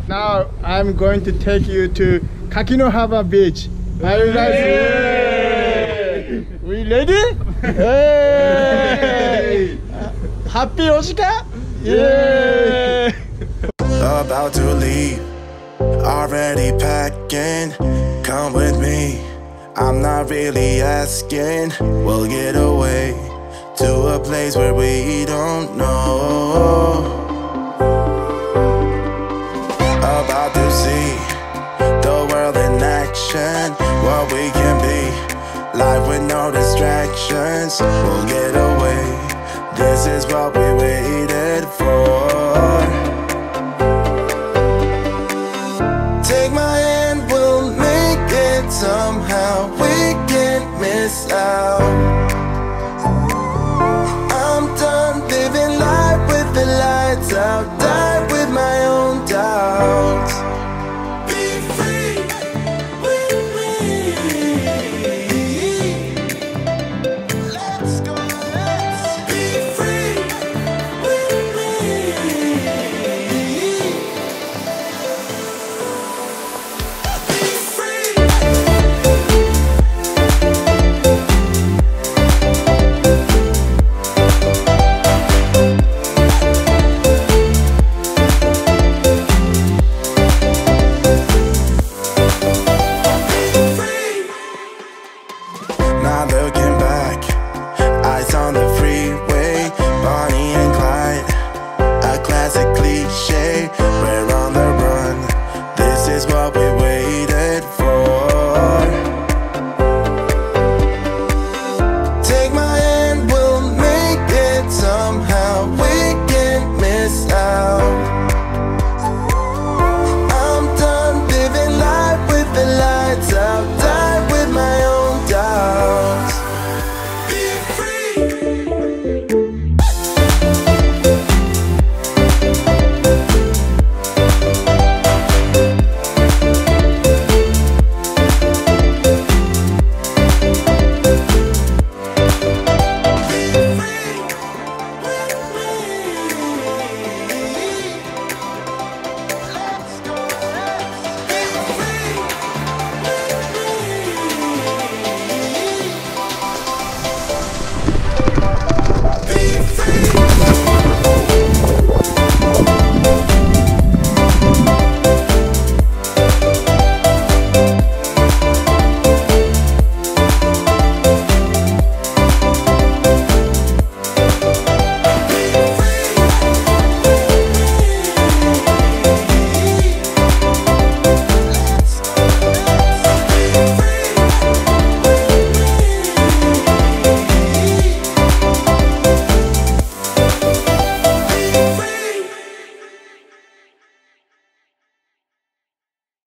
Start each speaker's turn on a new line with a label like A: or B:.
A: Now I'm going to take you to Kakinohama Beach. Are you guys ready? We ready? Hey! Happy Osaka? Yeah!
B: About to leave, already packing. Come with me, I'm not really asking. We'll get away to a place where we don't know. About to see the world in action, what we can be, life with no distractions. We'll get away, this is what we waited for. Take my hand, we'll make it somehow. We can't miss out. I'm done living life with the lights out.